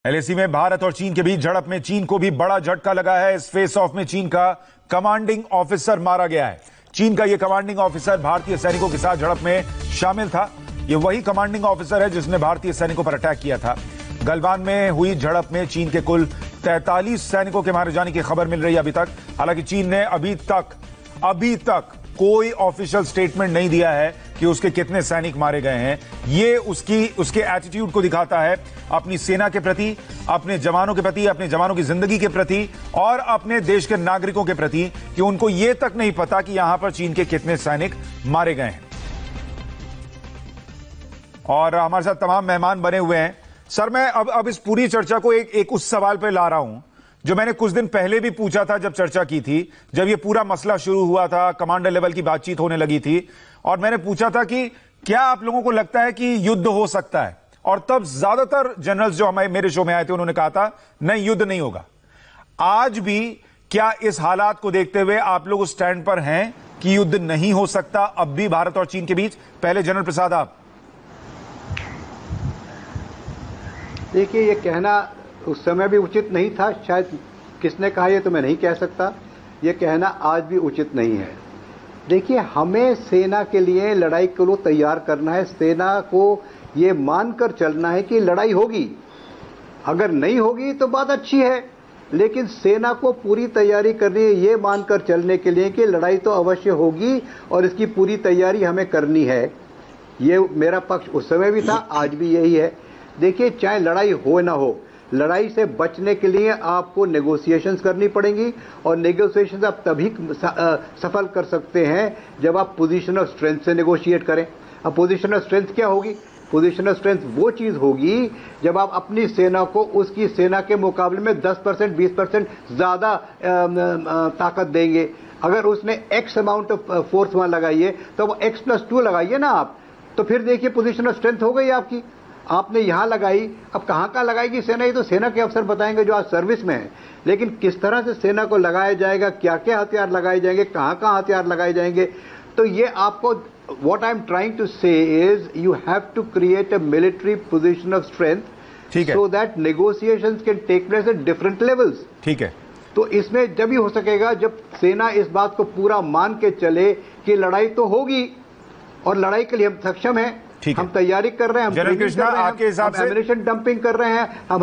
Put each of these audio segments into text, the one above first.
LAC में भारत और चीन के बीच झड़प में चीन को भी बड़ा झटका लगा है। इस फेस ऑफ में चीन का कमांडिंग ऑफिसर मारा गया है। चीन का यह कमांडिंग ऑफिसर भारतीय सैनिकों के साथ झड़प में शामिल था। यह वही कमांडिंग ऑफिसर है जिसने भारतीय सैनिकों पर अटैक किया था। गलवान में हुई झड़प में चीन के कुल 43 सैनिकों के मारे जाने की खबर मिल रही है अभी तक। हालांकि चीन ने अभी तक कोई ऑफिशियल स्टेटमेंट नहीं दिया है कि उसके कितने सैनिक मारे गए हैं। ये उसके एटीट्यूड को दिखाता है अपनी सेना के प्रति, अपने जवानों के प्रति, अपने जवानों की जिंदगी के प्रति और अपने देश के नागरिकों के प्रति कि उनको यह तक नहीं पता कि यहां पर चीन के कितने सैनिक मारे गए हैं। और हमारे साथ तमाम मेहमान बने हुए हैं। सर, मैं अब इस पूरी चर्चा को एक उस सवाल पर ला रहा हूं जो मैंने कुछ दिन पहले भी पूछा था जब चर्चा की थी, जब ये पूरा मसला शुरू हुआ था, कमांडर लेवल की बातचीत होने लगी थी और मैंने पूछा था कि क्या आप लोगों को लगता है कि युद्ध हो सकता है। और तब ज्यादातर जनरल्स जो मेरे शो में आए थे उन्होंने कहा था नहीं, युद्ध नहीं होगा। आज भी क्या इस हालात को देखते हुए आप लोग उस स्टैंड पर हैं कि युद्ध नहीं हो सकता अब भी भारत और चीन के बीच? पहले जनरल प्रसाद आप। देखिए, ये कहना उस समय भी उचित नहीं था, शायद किसने कहा ये तो मैं नहीं कह सकता। ये कहना आज भी उचित नहीं है। देखिए, हमें सेना के लिए लड़ाई के लिए तैयार करना है। सेना को ये मानकर चलना है कि लड़ाई होगी। अगर नहीं होगी तो बात अच्छी है, लेकिन सेना को पूरी तैयारी करनी है ये मानकर चलने के लिए कि लड़ाई तो अवश्य होगी और इसकी पूरी तैयारी हमें करनी है। ये मेरा पक्ष उस समय भी था, आज भी यही है। देखिए, चाहे लड़ाई हो ना हो, लड़ाई से बचने के लिए आपको नेगोशिएशंस करनी पड़ेंगी और नेगोशिएशंस आप तभी सफल कर सकते हैं जब आप पोजीशन ऑफ स्ट्रेंथ से नेगोशिएट करें। अब पोजीशन ऑफ स्ट्रेंथ क्या होगी? पोजीशन ऑफ स्ट्रेंथ वो चीज होगी जब आप अपनी सेना को उसकी सेना के मुकाबले में 10% 20% ज्यादा ताकत देंगे। अगर उसने एक्स अमाउंट ऑफ फोर्स वहां लगाई है तो वो x+2 लगाइए ना आप, तो फिर देखिए पोजीशन ऑफ स्ट्रेंथ हो गई आपकी। आपने यहां लगाई, अब कहां कहां लगाएगी सेना ये तो सेना के अफसर बताएंगे जो आज सर्विस में है। लेकिन किस तरह से सेना को लगाया जाएगा, क्या क्या हथियार लगाए जाएंगे, कहां कहां हथियार लगाए जाएंगे, तो ये आपको what I'm trying to say is you have to create a military position of strength so that negotiations can take place at different levels। ठीक है, तो इसमें जब ही हो सकेगा जब सेना इस बात को पूरा मान के चले कि लड़ाई तो होगी और लड़ाई के लिए हम सक्षम हैं, हम तैयारी कर रहे हैं, हम जनरल कृष्णा आपके हिसाब से एमिनेशन डंपिंग कर रहे हैं।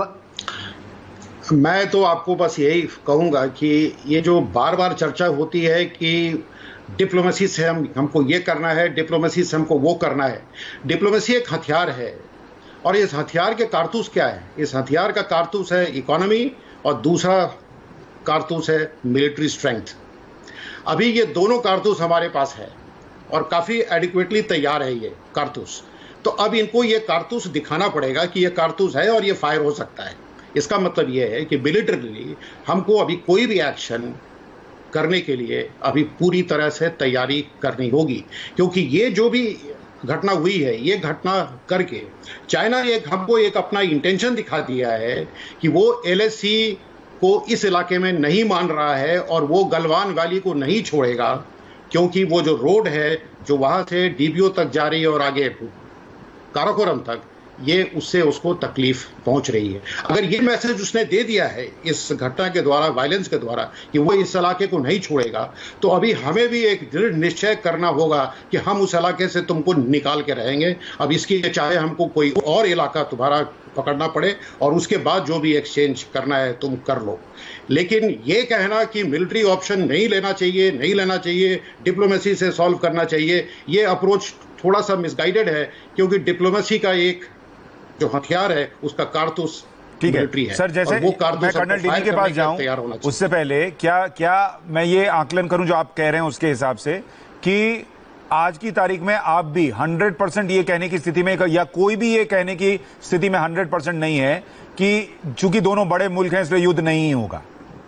मैं तो आपको बस यही कहूंगा कि ये जो बार बार चर्चा होती है कि डिप्लोमेसी से हमको ये करना है, डिप्लोमेसी से हमको वो करना है। डिप्लोमेसी एक हथियार है और इस हथियार के कारतूस क्या है? इस हथियार का कारतूस है इकोनॉमी और दूसरा कारतूस है मिलिट्री स्ट्रेंथ। अभी ये दोनों कारतूस हमारे पास है और काफ़ी एडिक्वेटली तैयार है ये कारतूस। तो अब इनको ये कारतूस दिखाना पड़ेगा कि ये कारतूस है और ये फायर हो सकता है। इसका मतलब ये है कि मिलिटरीली हमको अभी कोई भी एक्शन करने के लिए अभी पूरी तरह से तैयारी करनी होगी, क्योंकि ये जो भी घटना हुई है, ये घटना करके चाइना हमको एक अपना इंटेंशन दिखा दिया है कि वो एलएसी को इस इलाके में नहीं मान रहा है और वो गलवान वैली को नहीं छोड़ेगा, क्योंकि वो जो रोड है जो वहां से डीबीओ तक जा रही है और आगे काराकोरम तक, ये उससे उसको तकलीफ पहुंच रही है। अगर ये मैसेज उसने दे दिया है इस घटना के द्वारा, वायलेंस के द्वारा, कि वो इस इलाके को नहीं छोड़ेगा, तो अभी हमें भी एक दृढ़ निश्चय करना होगा कि हम उस इलाके से तुमको निकाल के रहेंगे। अब इसकी चाहे हमको कोई और इलाका तुम्हारा पकड़ना पड़े और उसके बाद जो भी एक्सचेंज करना है तुम कर लो। लेकिन ये कहना कि मिलिट्री ऑप्शन नहीं लेना चाहिए, डिप्लोमेसी से सॉल्व करना चाहिए, ये अप्रोच थोड़ा सा मिसगाइडेड है, क्योंकि डिप्लोमेसी का एक जो हथियार है उसका कारतूस मिलिट्री है। सर, जैसे वो मैं कर्नल डीनी के पास जाऊं उससे पहले क्या मैं ये आकलन करूं जो आप कह रहे हैं उसके हिसाब से कि आज की तारीख में आप भी 100% ये कहने की स्थिति में, या कोई भी ये कहने की स्थिति में 100% नहीं है कि चूंकि दोनों बड़े मुल्क हैं इसलिए युद्ध नहीं होगा?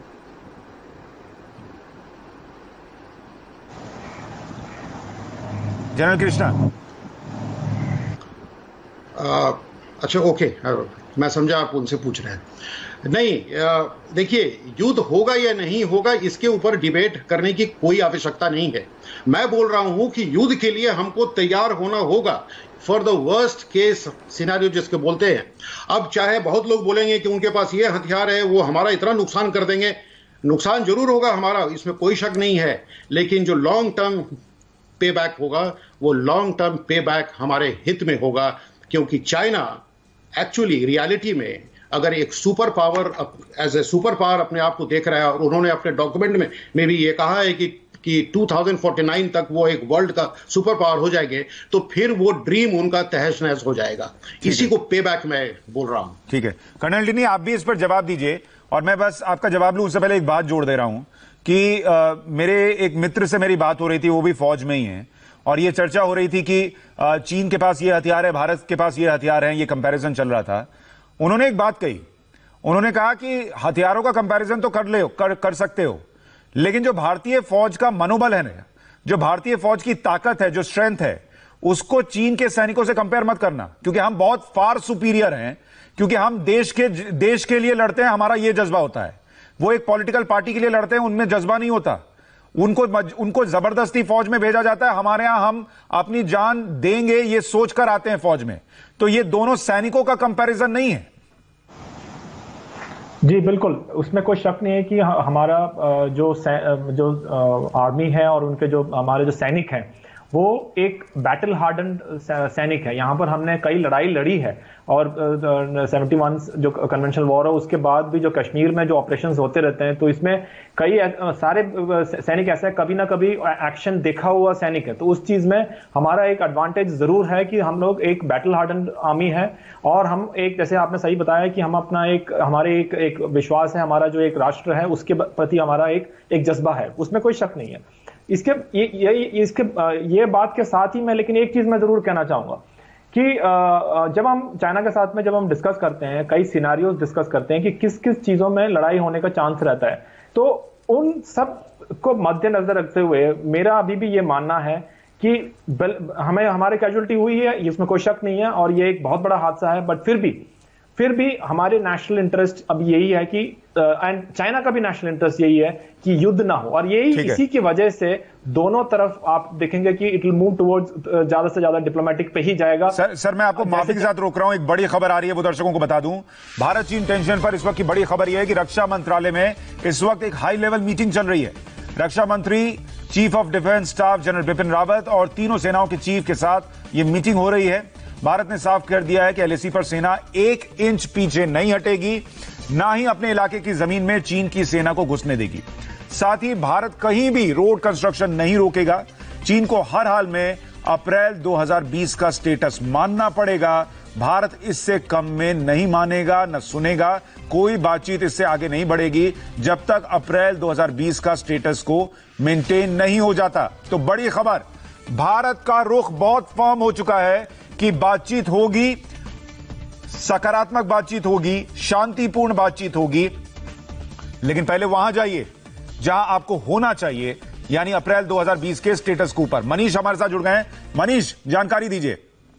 जनरल कृष्णा। अच्छा, ओके, मैं समझा आप उनसे पूछ रहे हैं। नहीं, देखिए, युद्ध होगा या नहीं होगा इसके ऊपर डिबेट करने की कोई आवश्यकता नहीं है। मैं बोल रहा हूं कि युद्ध के लिए हमको तैयार होना होगा। For the worst case scenario जिसके बोलते हैं। अब चाहे बहुत लोग बोलेंगे कि उनके पास ये हथियार है, वो हमारा इतना नुकसान कर देंगे, नुकसान जरूर होगा हमारा, इसमें कोई शक नहीं है, लेकिन जो लॉन्ग टर्म पे बैक होगा वो लॉन्ग टर्म पे बैक हमारे हित में होगा, क्योंकि चाइना एक्चुअली रियलिटी में अगर एक super power as a super power अपने आप को देख रहा है, और उन्होंने अपने डॉक्यूमेंट में भी ये कहा है कि 2049 तक वो एक वर्ल्ड का सुपर पावर हो जाएंगे, तो फिर वो ड्रीम उनका तहस नहस हो जाएगा। इसी को पे बैक मैं बोल रहा हूं। ठीक है कर्नल टिनी, आप भी इस पर जवाब दीजिए, और मैं बस आपका जवाब लूं उससे पहले एक बात जोड़ दे रहा हूं कि मेरे एक मित्र से मेरी बात हो रही थी, वो भी फौज में ही है, और ये चर्चा हो रही थी कि चीन के पास ये हथियार है, भारत के पास ये हथियार है, ये कंपैरिजन चल रहा था। उन्होंने एक बात कही, उन्होंने कहा कि हथियारों का कंपैरिजन तो कर सकते हो, लेकिन जो भारतीय फौज का मनोबल है ना, जो भारतीय फौज की ताकत है, जो स्ट्रेंथ है, उसको चीन के सैनिकों से कंपेयर मत करना, क्योंकि हम बहुत फार सुपीरियर हैं, क्योंकि हम देश के लिए लड़ते हैं, हमारा यह जज्बा होता है। वो एक पॉलिटिकल पार्टी के लिए लड़ते हैं, उनमें जज्बा नहीं होता, उनको जबरदस्ती फौज में भेजा जाता है। हमारे यहां हम अपनी जान देंगे ये सोचकर आते हैं फौज में। तो ये दोनों सैनिकों का कंपैरिजन नहीं है। जी बिल्कुल, उसमें कोई शक नहीं है कि हमारा जो आर्मी है और उनके जो हमारे जो सैनिक हैं वो एक बैटल हार्डन्ड सैनिक है। यहाँ पर हमने कई लड़ाई लड़ी है, और 71 जो कन्वेंशनल वॉर है उसके बाद भी जो कश्मीर में जो ऑपरेशंस होते रहते हैं, तो इसमें कई सारे सैनिक ऐसा कभी ना कभी एक्शन देखा हुआ सैनिक है। तो उस चीज में हमारा एक एडवांटेज जरूर है कि हम लोग एक बैटल हार्डन्ड आर्मी है, और हम एक, जैसे आपने सही बताया कि हम अपना हमारे एक विश्वास है, हमारा जो एक राष्ट्र है उसके प्रति हमारा एक जज्बा है, उसमें कोई शक नहीं है। ये बात के साथ ही मैं लेकिन एक चीज मैं जरूर कहना चाहूंगा कि जब हम चाइना के साथ में जब हम डिस्कस करते हैं, कई सिनारियोज डिस्कस करते हैं कि किस किस चीजों में लड़ाई होने का चांस रहता है, तो उन सब को मद्देनजर रखते हुए मेरा अभी भी ये मानना है कि हमारे कैजुअलिटी हुई है, इसमें कोई शक नहीं है, और ये एक बहुत बड़ा हादसा है, बट फिर भी हमारे नेशनल इंटरेस्ट अब यही है कि एंड चाइना का भी नेशनल इंटरेस्ट यही है कि युद्ध ना हो, और यही इसी की वजह से दोनों तरफ आप देखेंगे कि इट विल मूव टुवर्ड्स ज्यादा से ज्यादा डिप्लोमेटिक पे ही जाएगा। सर मैं आपको माफी के साथ रोक रहा हूं, एक बड़ी खबर आ रही है, वो दर्शकों को बता दूं। भारत चीन टेंशन पर इस वक्त की बड़ी खबर यह है कि रक्षा मंत्रालय में इस वक्त एक हाई लेवल मीटिंग चल रही है। रक्षा मंत्री, chief of defence staff general Bipin Rawat और तीनों सेनाओं के चीफ के साथ यह मीटिंग हो रही है। भारत ने साफ कर दिया है कि एलएसी पर सेना 1 इंच पीछे नहीं हटेगी, ना ही अपने इलाके की जमीन में चीन की सेना को घुसने देगी। साथ ही भारत कहीं भी रोड कंस्ट्रक्शन नहीं रोकेगा। चीन को हर हाल में अप्रैल 2020 का स्टेटस मानना पड़ेगा। भारत इससे कम में नहीं मानेगा, न सुनेगा। कोई बातचीत इससे आगे नहीं बढ़ेगी जब तक अप्रैल 2020 का स्टेटस को मेंटेन नहीं हो जाता। तो बड़ी खबर, भारत का रुख बहुत फर्म हो चुका है कि बातचीत होगी, सकारात्मक बातचीत होगी, शांतिपूर्ण बातचीत होगी, लेकिन पहले वहां जाइए जहां आपको होना चाहिए, यानी अप्रैल 2020 के स्टेटस के ऊपर। मनीष हमारे साथ जुड़ गए हैं। मनीष, जानकारी दीजिए।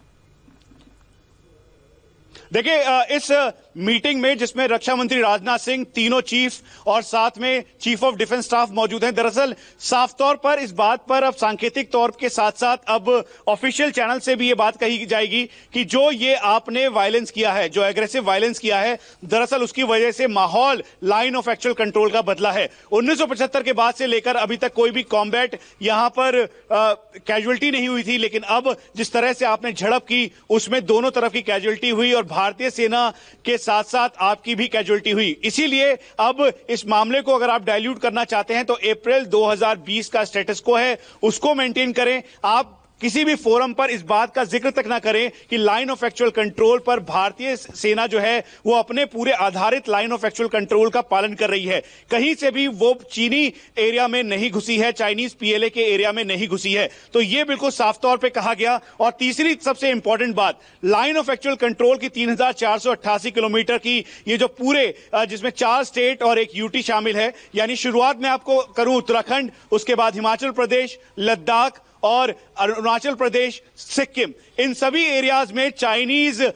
देखिए, इस मीटिंग में जिसमें रक्षा मंत्री राजनाथ सिंह, तीनों चीफ और साथ में चीफ ऑफ डिफेंस स्टाफ मौजूद हैं। दरअसल साफ तौर पर इस बात पर अब सांकेतिक तौर के साथ साथ अब ऑफिशियल चैनल से भी ये बात कही जाएगी कि जो ये आपने वायलेंस किया है, जो एग्रेसिव वायलेंस किया है, दरअसल उसकी वजह से माहौल लाइन ऑफ एक्चुअल कंट्रोल का बदला है। 1975 के बाद से लेकर अभी तक कोई भी कॉम्बैट यहां पर कैजुअलिटी नहीं हुई थी, लेकिन अब जिस तरह से आपने झड़प की उसमें दोनों तरफ की कैजुअलिटी हुई और भारतीय सेना के साथ साथ आपकी भी कैजुअलिटी हुई। इसीलिए अब इस मामले को अगर आप डाइल्यूट करना चाहते हैं तो अप्रैल 2020 का स्टेटस को है उसको मेंटेन करें। आप किसी भी फोरम पर इस बात का जिक्र तक ना करें कि लाइन ऑफ एक्चुअल कंट्रोल पर भारतीय सेना जो है वो अपने पूरे आधारित लाइन ऑफ एक्चुअल कंट्रोल का पालन कर रही है। कहीं से भी वो चीनी एरिया में नहीं घुसी है, चाइनीज पीएलए के एरिया में नहीं घुसी है। तो ये बिल्कुल साफ तौर पे कहा गया। और तीसरी सबसे इंपॉर्टेंट बात, लाइन ऑफ एक्चुअल कंट्रोल की 3488 किलोमीटर की ये जो पूरे जिसमें 4 स्टेट और एक यूटी शामिल है, यानी शुरुआत में आपको करूं उत्तराखंड, उसके बाद हिमाचल प्रदेश, लद्दाख और अरुणाचल प्रदेश, सिक्किम, इन सभी एरियाज में चाइनीज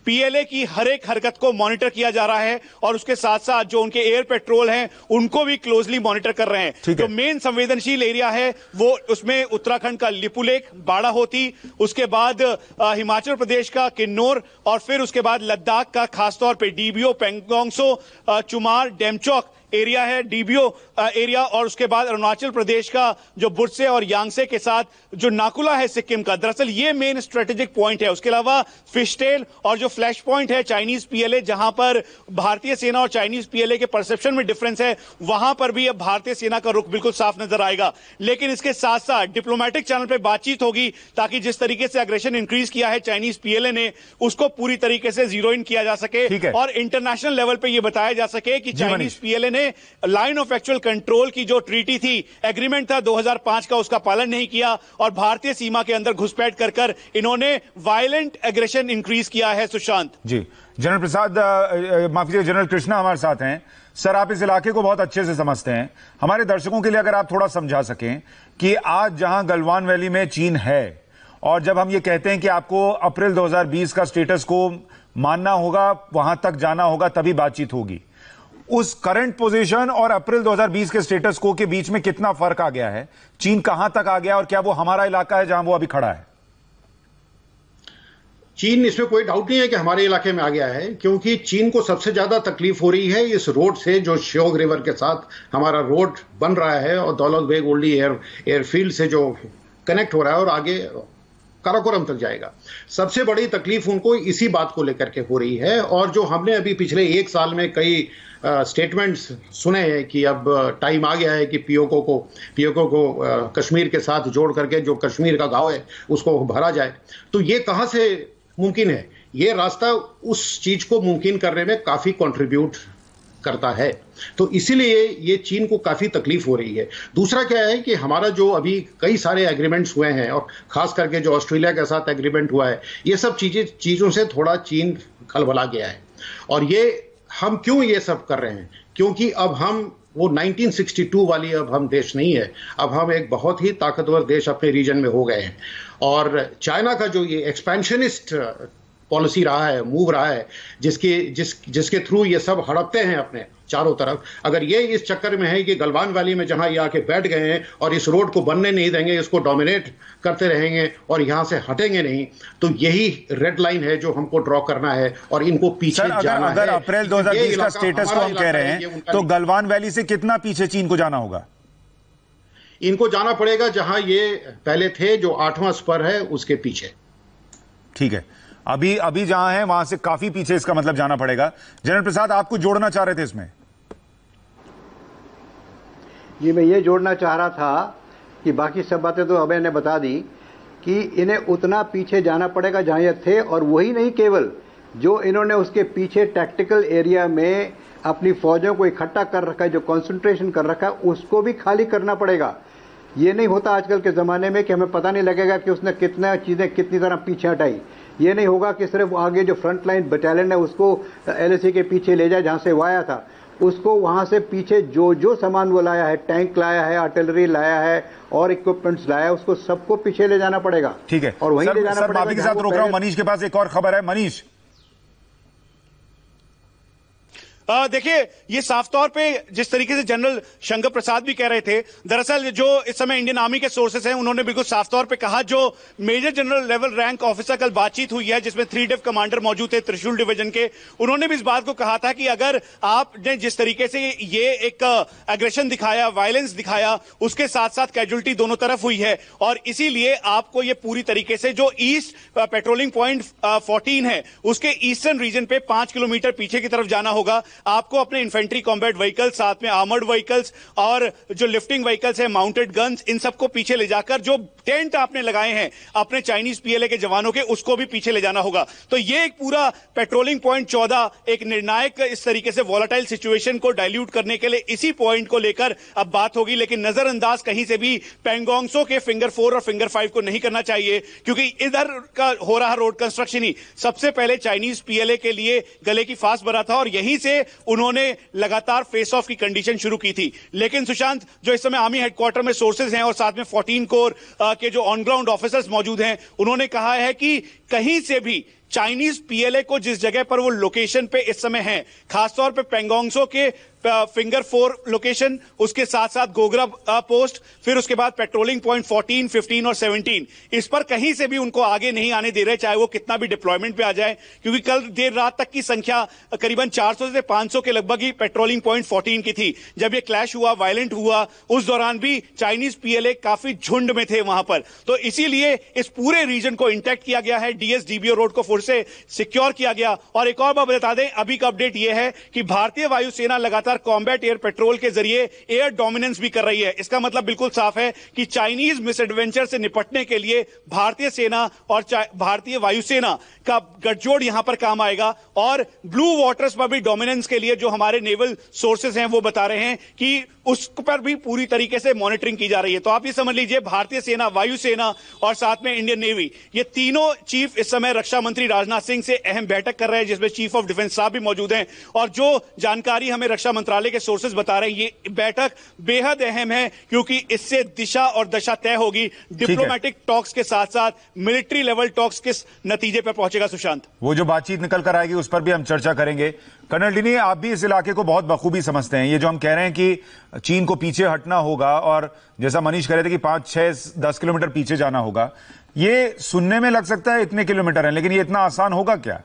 पीएलए की हर एक हरकत को मॉनिटर किया जा रहा है और उसके साथ साथ जो उनके एयर पेट्रोल हैं उनको भी क्लोजली मॉनिटर कर रहे हैं। जो मेन संवेदनशील एरिया है वो उसमें उत्तराखंड का लिपुलेख, बाड़ाहोती, उसके बाद हिमाचल प्रदेश का किन्नौर और फिर उसके बाद लद्दाख का खासतौर पे डीबीओ, पेंगोंगसो, चुमार, डेमचौक एरिया है, डीबीओ एरिया, और उसके बाद अरुणाचल प्रदेश का जो बुर्से और यांगसे के साथ जो नाकुला है सिक्किम का। दरअसल ये मेन स्ट्रेटेजिक पॉइंट है। उसके अलावा फिशटेल और जो फ्लैश पॉइंट है चाइनीज पीएलए, जहां पर भारतीय सेना और चाइनीज पीएलए के परसेप्शन में डिफरेंस है, वहां पर भी अब भारतीय सेना का रुख बिल्कुल साफ नजर आएगा। लेकिन इसके साथ साथ डिप्लोमेटिक चैनल पर बातचीत होगी ताकि जिस तरीके से एग्रेशन इंक्रीज किया है चाइनीज पीएलए ने उसको पूरी तरीके से जीरो इन किया जा सके और इंटरनेशनल लेवल पर यह बताया जा सके कि चाइनीज पीएलए ने लाइन ऑफ एक्चुअल कंट्रोल की जो ट्रीटी थी, एग्रीमेंट था 2005 का, उसका पालन नहीं किया और भारतीय सीमा के अंदर घुसपैठ कर इन्होंने वायलेंट एग्रेशन इंक्रीज किया है। सुशांत जी, जनरल प्रसाद, माफ कीजिए, जनरल कृष्णा हमारे साथ हैं। सर, आप इस इलाके को बहुत अच्छे से समझते हैं। हमारे दर्शकों के लिए अगर आप थोड़ा समझा सकें कि आज जहां गलवान वैली में चीन है और जब हम ये कहते हैं कि आपको अप्रैल 2020 का स्टेटस को मानना होगा, वहां तक जाना होगा, तभी बातचीत होगी, उस करंट पोजीशन और अप्रैल 2020 के स्टेटस को के बीच में कितना फर्क आ गया है? चीन कहां तक आ गया और क्या वो हमारा इलाका है जहां वो अभी खड़ा है? चीन, इसमें कोई डाउट नहीं है कि हमारे इलाके में आ गया है, क्योंकि चीन को सबसे ज्यादा तकलीफ हो रही है इस रोड से जो श्योक रिवर के साथ हमारा रोड बन रहा है और दौलत बेग ओल्डी एयरफील्ड से जो कनेक्ट हो रहा है और आगे काराकोरम तक जाएगा। सबसे बड़ी तकलीफ उनको इसी बात को लेकर के हो रही है। और जो हमने अभी पिछले एक साल में कई स्टेटमेंट्स सुने हैं कि अब टाइम आ गया है कि पीओके को कश्मीर के साथ जोड़ करके जो कश्मीर का गांव है उसको भरा जाए, तो ये कहां से मुमकिन है? ये रास्ता उस चीज को मुमकिन करने में काफी कंट्रीब्यूट करता है, तो इसीलिए ये चीन को काफी तकलीफ हो रही है। दूसरा क्या है कि हमारा जो अभी कई सारे एग्रीमेंट्स हुए हैं और खास करके जो ऑस्ट्रेलिया के साथ एग्रीमेंट हुआ है, ये सब चीजों से थोड़ा चीन खलबला गया है। और ये हम क्यों ये सब कर रहे हैं? क्योंकि अब हम वो 1962 वाली अब हम देश नहीं है, अब हम एक बहुत ही ताकतवर देश अपने रीजन में हो गए हैं। और चाइना का जो ये एक्सपेंशनिस्ट पॉलिसी रहा है, मूव रहा है, जिसके थ्रू ये सब हड़पते हैं अपने चारों तरफ, अगर ये इस चक्कर में है कि गलवान वैली में जहां ये आके बैठ गए हैं और इस रोड को बनने नहीं देंगे, इसको डोमिनेट करते रहेंगे और यहां से हटेंगे नहीं, तो यही रेड लाइन है जो हमको ड्रॉ करना है और इनको पीछे जाना है। अगर अप्रैल 2020 का स्टेटस को हम कह रहे हैं तो गलवान वैली से कितना पीछे चीन को जाना होगा? इनको जाना पड़ेगा जहां ये पहले थे, जो 8वां स्पर है उसके पीछे। ठीक है, अभी जहां है वहां से काफी पीछे इसका मतलब जाना पड़ेगा। जनरल प्रसाद, आप कुछ जोड़ना चाह रहे थे इसमें? जी, मैं ये जोड़ना चाह रहा था कि बाकी सब बातें तो अभय ने बता दी कि इन्हें उतना पीछे जाना पड़ेगा जहां ये थे, और वही नहीं, केवल जो इन्होंने उसके पीछे टैक्टिकल एरिया में अपनी फौजों को इकट्ठा कर रखा है, जो कंसंट्रेशन कर रखा है, उसको भी खाली करना पड़ेगा। ये नहीं होता आजकल के ज़माने में कि हमें पता नहीं लगेगा कि उसने कितना चीज़ें कितनी तरह पीछे हटाई। ये नहीं होगा कि सिर्फ आगे जो फ्रंट लाइन बटालियन है उसको एलएसी के पीछे ले जाए जहां से वो आया था, उसको वहां से पीछे जो सामान वो लाया है, टैंक लाया है, आर्टिलरी लाया है और इक्विपमेंट्स लाया है, उसको सबको पीछे ले जाना पड़ेगा। ठीक है, और वहीं ले जाना पड़ेगा। माफी के साथ रोक रहा हूं, मनीष के पास एक और खबर है। मनीष, देखिए, ये साफ तौर पे जिस तरीके से जनरल शंकर प्रसाद भी कह रहे थे, दरअसल जो इस समय इंडियन आर्मी के सोर्सेस हैं उन्होंने बिल्कुल साफ तौर पे कहा, जो major general level rank officer कल बातचीत हुई है जिसमें 3 डिव कमांडर मौजूद थे त्रिशूल डिवीजन के, उन्होंने भी इस बात को कहा था कि अगर आपने जिस तरीके से ये एक एग्रेशन दिखाया, वायलेंस दिखाया, उसके साथ साथ कैजुअलिटी दोनों तरफ हुई है और इसीलिए आपको ये पूरी तरीके से जो ईस्ट पेट्रोलिंग पॉइंट 14 है उसके ईस्टर्न रीजन पे 5 किलोमीटर पीछे की तरफ जाना होगा। आपको अपने इन्फेंट्री कॉम्बैट व्हीकल्स, साथ में आर्मर्ड व्हीकल्स और जो लिफ्टिंग व्हीकल्स है, माउंटेड गन्स, इन सबको पीछे ले जाकर जो टेंट आपने लगाए हैं अपने चाइनीज पीएलए के जवानों के, उसको भी पीछे ले जाना होगा। तो ये एक पूरा पेट्रोलिंग पॉइंट 14 एक निर्णायक इस तरीके से वॉलेटाइल सिचुएशन को डाइल्यूट करने के लिए इसी पॉइंट को लेकर अब बात होगी। लेकिन नजरअंदाज कहीं से भी पेंगोंगसो के फिंगर 4 और फिंगर 5 को नहीं करना चाहिए, क्योंकि इधर का हो रहा रोड कंस्ट्रक्शन ही सबसे पहले चाइनीज पीएलए के लिए गले की फांस बना था और यहीं से उन्होंने लगातार फेस ऑफ की कंडीशन शुरू की थी। लेकिन सुशांत, जो इस समय आर्मी हेडक्वार्टर में सोर्सेज हैं और साथ में 14 कोर के जो ऑन ग्राउंड ऑफिसर्स मौजूद हैं, उन्होंने कहा है कि कहीं से भी चाइनीज पीएलए को जिस जगह पर वो लोकेशन पे इस समय है, खासतौर पे पेंगोंगसो के फिंगर 4 लोकेशन, उसके साथ साथ गोगरा पोस्ट, फिर उसके बाद पेट्रोलिंग पॉइंट 14, 15 और 17, इस पर कहीं से भी उनको आगे नहीं आने दे रहे, चाहे वो कितना भी डिप्लॉयमेंट पे आ जाए, क्योंकि कल देर रात तक की संख्या करीबन 400 से 500 के लगभग ही पेट्रोलिंग पॉइंट 14 की थी। जब ये क्लैश हुआ, वायलेंट हुआ, उस दौरान भी चाइनीज पीएलए काफी झुंड में थे वहां पर। तो इसीलिए इस पूरे रीजन को इंटैक्ट किया गया है, डीएसडीबीओ रोड को फिर से सिक्योर किया गया। और एक और बात बता दें, अभी का अपडेट यह है कि भारतीय वायुसेना लगातार कॉम्बैट एयर पेट्रोल के जरिए एयर डोमिनेंस भी कर रही है। इसका मतलब बिल्कुल साफ है कि चाइनीज मिसएडवेंचर से निपटने के लिए भारतीय सेना और भारतीय वायुसेना का गठजोड़ यहां पर काम आएगा। और ब्लू वाटर्स पर भी डोमिनेंस के लिए जो हमारे नेवल सोर्सेज हैं वो बता रहे हैं कि उस पर भी पूरी तरीके से मॉनिटरिंग की जा रही है। तो आप ये समझ लीजिए, भारतीय सेना, वायुसेना और साथ में इंडियन नेवी, ये तीनों चीफ इस समय रक्षा मंत्री राजनाथ सिंह से अहम बैठक कर रहे हैं, जिसमें चीफ ऑफ डिफेंस साहब भी मौजूद हैं। और जो जानकारी हमें रक्षा मंत्रालय के सोर्सेज बता रहे हैं, ये बैठक बेहद अहम है, क्योंकि इससे दिशा और दशा तय होगी। डिप्लोमेटिक टॉक्स के साथ साथ मिलिट्री लेवल टॉक्स किस नतीजे पर पहुंचेगा। सुशांत, वो जो बातचीत निकल कर आएगी उस पर भी हम चर्चा करेंगे। कर्नल डिनी, आप भी इस इलाके को बहुत बखूबी समझते हैं। ये जो हम कह रहे हैं कि चीन को पीछे हटना होगा और जैसा मनीष कह रहे थे कि 5, 6, 10 किलोमीटर पीछे जाना होगा, ये सुनने में लग सकता है इतने किलोमीटर है, लेकिन ये इतना आसान होगा क्या?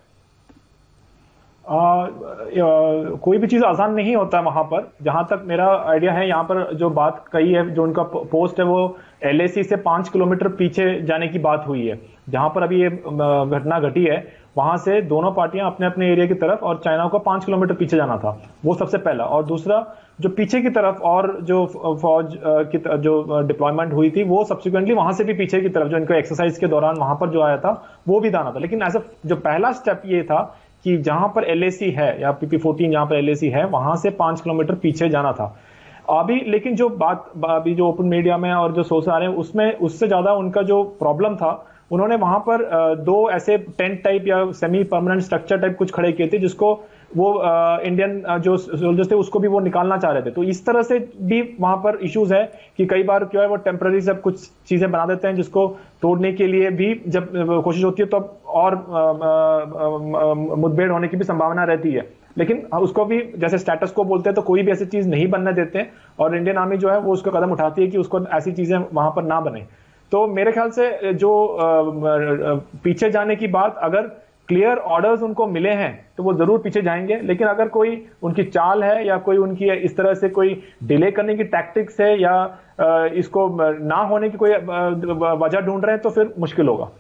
कोई भी चीज आसान नहीं होता वहां पर, जहां तक मेरा आइडिया है। यहाँ पर जो बात कही है, जो उनका पोस्ट है, वो एलएसी से 5 किलोमीटर पीछे जाने की बात हुई है। जहां पर अभी ये घटना घटी है, वहां से दोनों पार्टियां अपने अपने एरिया की तरफ, और चाइना को 5 किलोमीटर पीछे जाना था, वो सबसे पहला। और दूसरा, जो पीछे की तरफ और जो फौज की जो डिप्लॉयमेंट हुई थी, वो सब्सिक्वेंटली वहां से भी पीछे की तरफ, जो इनको एक्सरसाइज के दौरान वहां पर जो आया था, वो भी जाना था। लेकिन ऐसा जो पहला स्टेप ये था कि जहां पर एलएसी है या PP-14 जहां पर एलएसी है, वहां से 5 किलोमीटर पीछे जाना था अभी। लेकिन जो बात अभी जो ओपन मीडिया में और जो सोर्स आ रहे हैं, उसमें उससे ज्यादा उनका जो प्रॉब्लम था, उन्होंने वहां पर 2 ऐसे टेंट टाइप या सेमी परमानेंट स्ट्रक्चर टाइप कुछ खड़े किए थे, जिसको वो इंडियन जो सोल्जर्स थे उसको भी वो निकालना चाह रहे थे। तो इस तरह से भी वहां पर इश्यूज है कि कई बार क्या है, वो टेम्पररी सब कुछ चीजें बना देते हैं, जिसको तोड़ने के लिए भी जब कोशिश होती है तो और मुठभेड़ होने की भी संभावना रहती है। लेकिन उसको भी जैसे स्टेटस को बोलते हैं, तो कोई भी ऐसी चीज नहीं बनने देते, और इंडियन आर्मी जो है वो उसको कदम उठाती है कि उसको ऐसी चीजें वहां पर ना बने। तो मेरे ख्याल से जो पीछे जाने की बात, अगर क्लियर ऑर्डर्स उनको मिले हैं तो वो जरूर पीछे जाएंगे। लेकिन अगर कोई उनकी चाल है या कोई उनकी इस तरह से कोई डिले करने की टैक्टिक्स है या इसको ना होने की कोई वजह ढूंढ रहे हैं, तो फिर मुश्किल होगा।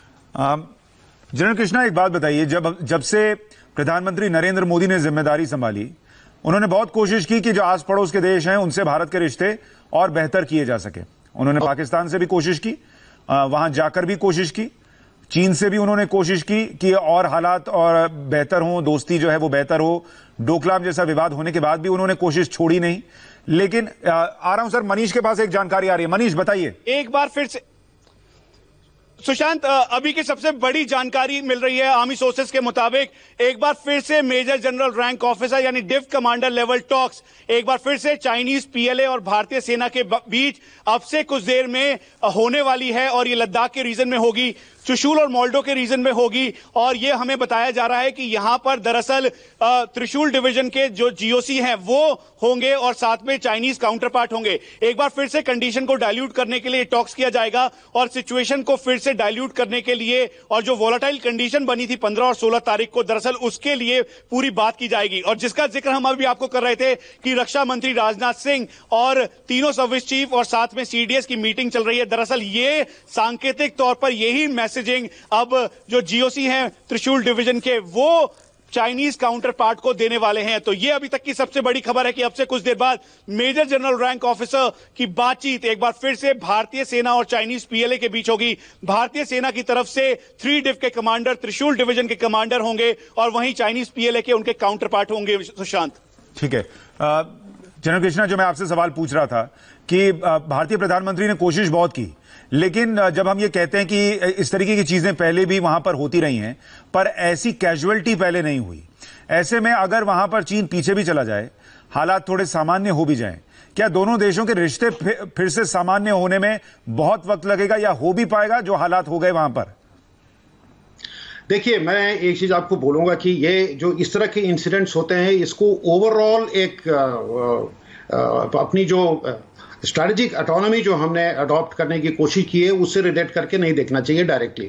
जनरल कृष्णा, एक बात बताइए, जब से प्रधानमंत्री नरेंद्र मोदी ने जिम्मेदारी संभाली, उन्होंने बहुत कोशिश की कि जो आस पड़ोस के देश हैं उनसे भारत के रिश्ते और बेहतर किए जा सके। उन्होंने पाकिस्तान से भी कोशिश की, वहां जाकर भी कोशिश की, चीन से भी उन्होंने कोशिश की कि और हालात और बेहतर हो, दोस्ती जो है वो बेहतर हो। डोकलाम जैसा विवाद होने के बाद भी उन्होंने कोशिश छोड़ी नहीं। लेकिन आ रहा हूं सर, मनीष के पास एक जानकारी आ रही है। मनीष, बताइए। एक बार फिर से सुशांत, अभी की सबसे बड़ी जानकारी मिल रही है आर्मी सोर्सेज के मुताबिक, एक बार फिर से मेजर जनरल रैंक ऑफिसर यानी डिफ कमांडर लेवल टॉक्स एक बार फिर से चाइनीज पीएलए और भारतीय सेना के बीच अब से कुछ देर में होने वाली है, और ये लद्दाख के रीजन में होगी, त्रिशूल और मोल्डो के रीजन में होगी। और ये हमें बताया जा रहा है कि यहां पर दरअसल त्रिशूल डिवीजन के जो जीओसी हैं वो होंगे और साथ में चाइनीज काउंटर पार्ट होंगे। एक बार फिर से कंडीशन को डाइल्यूट करने के लिए टॉक्स किया जाएगा और सिचुएशन को फिर से डाइल्यूट करने के लिए, और जो वोलेटाइल कंडीशन बनी थी 15 और 16 तारीख को, दरअसल उसके लिए पूरी बात की जाएगी। और जिसका जिक्र हम अभी आपको कर रहे थे कि रक्षा मंत्री राजनाथ सिंह और तीनों सर्विस चीफ और साथ में सीडीएस की मीटिंग चल रही है, दरअसल ये सांकेतिक तौर पर यही मैसेजिंग अब जो जीओसी हैं त्रिशूल डिवीजन के, वो चाइनीज काउंटर पार्ट को देने वाले हैं। तो यह अभी तक की सबसे बड़ी खबर है कि अब से कुछ देर बाद मेजर जनरल रैंक ऑफिसर की बातचीत एक बार फिर से भारतीय सेना और चाइनीज पीएलए के बीच होगी। भारतीय सेना की तरफ से 3 डिव के कमांडर त्रिशूल डिवीजन के कमांडर होंगे और वहीं चाइनीज पीएलए के उनके काउंटर पार्ट होंगे। सुशांत, ठीक है। जनरल कृष्णा, जो मैं आपसे सवाल पूछ रहा था कि भारतीय प्रधानमंत्री ने कोशिश बहुत की, लेकिन जब हम ये कहते हैं कि इस तरीके की चीजें पहले भी वहां पर होती रही हैं, पर ऐसी कैजुअलिटी पहले नहीं हुई, ऐसे में अगर वहां पर चीन पीछे भी चला जाए, हालात थोड़े सामान्य हो भी जाएं, क्या दोनों देशों के रिश्ते फिर से सामान्य होने में बहुत वक्त लगेगा या हो भी पाएगा जो हालात हो गए वहां पर? देखिए, मैं एक चीज आपको बोलूंगा कि ये जो इस तरह के इंसिडेंट्स होते हैं, इसको ओवरऑल एक अपनी जो स्ट्रैटेजिक ऑटोनॉमी जो हमने अडॉप्ट करने की कोशिश की है उससे रिलेट करके नहीं देखना चाहिए डायरेक्टली।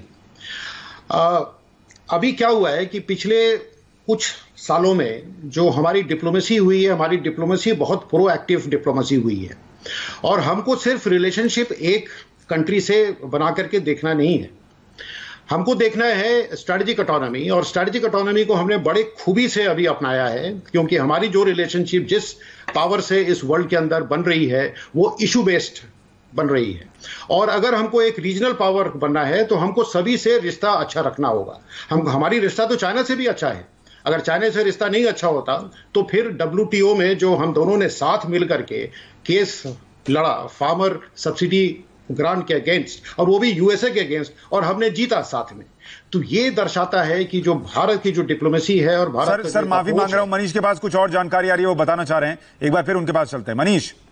अभी क्या हुआ है कि पिछले कुछ सालों में जो हमारी डिप्लोमेसी हुई है, हमारी डिप्लोमेसी बहुत प्रोएक्टिव डिप्लोमेसी हुई है और हमको सिर्फ रिलेशनशिप एक कंट्री से बना करके देखना नहीं है, हमको देखना है स्ट्रैटेजिक ऑटोनॉमी। और स्ट्रैटेजिक ऑटोनॉमी को हमने बड़े खूबी से अभी अपनाया है, क्योंकि हमारी जो रिलेशनशिप जिस पावर से इस वर्ल्ड के अंदर बन रही है वो इशू बेस्ड बन रही है। और अगर हमको एक रीजनल पावर बनना है तो हमको सभी से रिश्ता अच्छा रखना होगा। हमारी रिश्ता तो चाइना से भी अच्छा है, अगर चाइना से रिश्ता नहीं अच्छा होता तो फिर WTO में जो हम दोनों ने साथ मिल करके केस लड़ा फार्मर सब्सिडी ग्रांट के अगेंस्ट, और वो भी USA के अगेंस्ट, और हमने जीता साथ में। तो ये दर्शाता है कि जो भारत की जो डिप्लोमेसी है और भारत सर माफी मांग रहा हूं, मनीष के पास कुछ और जानकारी आ रही है, वो बताना चाह रहे हैं, एक बार फिर उनके पास चलते हैं। मनीष।